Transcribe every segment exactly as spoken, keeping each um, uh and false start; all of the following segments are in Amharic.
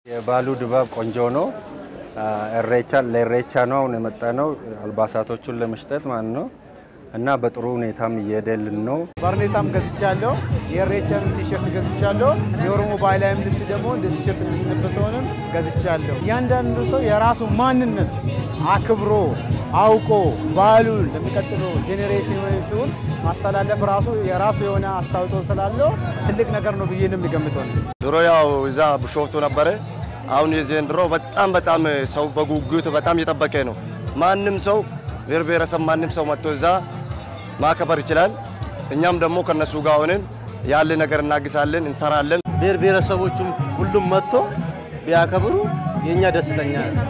የባሉ ድባብ ቆንጆ ነው እሬቻ ለሬቻ ነው የመጣነው አልባሳቶቹን ለመስጠት ማለት ነው እና በጥሩ ሁኔታም እየደልን ነው ባርኔታም ገዝቻለሁ የሬቻን ቲሸርት ገዝቻለሁ የኦሮሞ ባህላዊ ልብስ ደግሞ እንደ ቲሸርት እንደተለበሰውንም ገዝቻለሁ ያንዳንዱ ሰው የራሱ ማንነት አክብሮ አውቆ ባሉን ለሚቀጥለው ጄኔሬሽን ወይቱን ማስተላለፍ ራሱ የራሱ የሆነ አስተዋጽኦ ስላለው ትልቅ ነገር ነው ብዬ ነው የሚገምተው ድሮ ያው እዛ ብሾፍቱ ነበር አሁን የዘንድሮ በጣም በጣም ሰው በጉጉት በጣም እየተጠበቀ ነው ማንንም ሰው ብሔረሰብ ማንንም ሰው መጥቶ እዛ ማከበር ይችላል እኛም ደግሞ ከነሱ ጋር ሆነን ያለ ነገር እናግሳለን እንሰራለን ብሔር ብሔረሰቦችም ሁሉም መጥቶ ቢያከብሩ የኛ ደስተኛ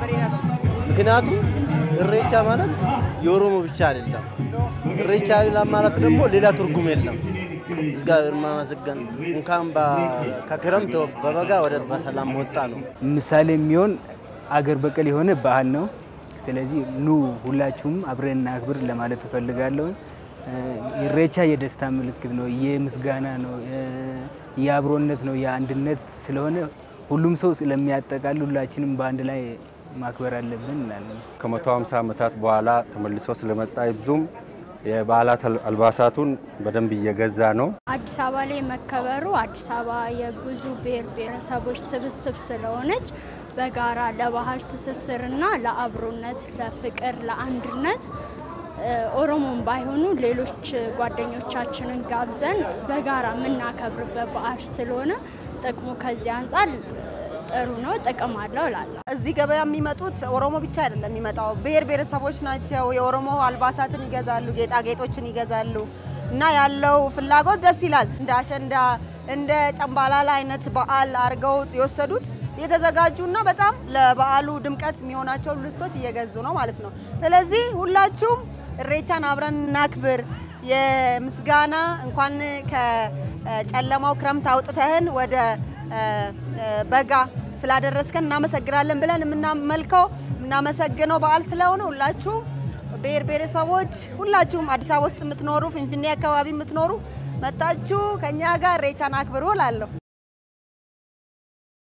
ምክንያቱም እሬቻ ማለት የኦሮሞ ብቻ አይደለም እሬቻ ማለት ደግሞ ሌላ ትርጉም የለም እግዚአብሔር ማመስገን እንኳን ከክረምት በበጋ ወደ በሰላም ወጣ ነው ምሳሌ የሚሆን አገር በቀል የሆነ ባህል ነው ስለዚህ ኑ ሁላችሁም አብረን አክብር ለማለት ፈልጋለሁ እሬቻ የደስታ ምልክት ነው የምስጋና ነው የአብሮነት ነው የአንድነት ስለሆነ ሁሉም ሰው ስለሚያጠቃልል ሁላችንም በአንድ ላይ ማክበር አለብን እንላለን ከመቶ ሃምሳ ዓመታት በኋላ ተመልሶ ስለመጣ ይብዙም የባህላት አልባሳቱን በደንብ እየገዛ ነው አዲስ አበባ ላይ መከበሩ አዲስ አበባ የብዙ ብሔር ብሔረሰቦች ስብስብ ስለሆነች በጋራ ለባህል ትስስርና ለአብሮነት ለፍቅር ለአንድነት ኦሮሞን ባይሆኑ ሌሎች ጓደኞቻችንን ጋብዘን በጋራ ምናከብርበት በዓል ስለሆነ ጥቅሙ ከዚህ አንፃር ጥሩ ነው ጥቅም አለው እላለሁ እዚህ ገበያ የሚመጡት ኦሮሞ ብቻ አይደለም የሚመጣው ብሔር ብሔረሰቦች ናቸው የኦሮሞ አልባሳትን ይገዛሉ ጌጣጌጦችን ይገዛሉ እና ያለው ፍላጎት ደስ ይላል እንደ አሸንዳ እንደ ጨምባላላ አይነት በዓል አርገው የወሰዱት የተዘጋጁና በጣም ለበዓሉ ድምቀት የሚሆናቸው ልብሶች እየገዙ ነው ማለት ነው ስለዚህ ሁላችሁም እሬቻን አብረን እናክብር የምስጋና እንኳን ከጨለማው ክረምት አውጥተህን ወደ በጋ ስላደረስከን እናመሰግናለን ብለን እናመልከው እናመሰግነው በዓል ስለሆነ ሁላችሁም ብሔር ብሔረሰቦች ሁላችሁም አዲስ አበባ ውስጥ የምትኖሩ ፊንፊኔ አካባቢ የምትኖሩ መጣችሁ ከኛ ጋር እሬቻን አክብሩ እላለሁ